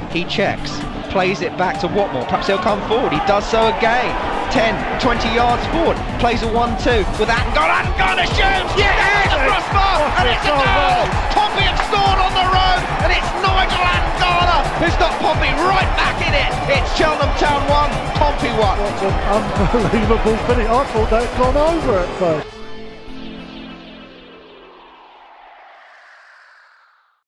He checks, plays it back to Watmore. Perhaps he'll come forward. He does so again. 10, 20 yards forward. Plays a 1-2 with Atangana. Atangana shoots! Yeah! The crossbar! And it's a goal! Pompey have scored on the road, and it's Nigel Atangana who's got Pompey right back in it. It's Cheltenham Town 1, Pompey 1. What an unbelievable finish. I thought that had gone over at first.